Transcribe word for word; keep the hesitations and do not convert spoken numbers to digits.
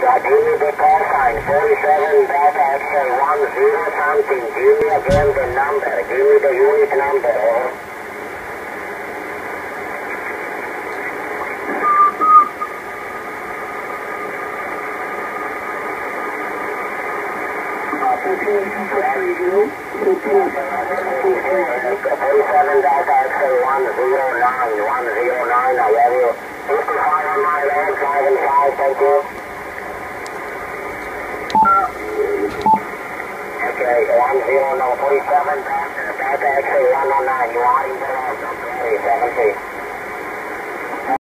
Uh, give me the call sign, forty-seven Delta X-ray one zero something. Give me again the number. Give me the unit number. Over. forty-seven Delta X-ray one zero nine, one zero nine, I have you. fifty-five on my land, five and five, thank you. Okay, one zero, no, forty-seven, Delta X-ray one oh nine, you are in the land, okay, seventy.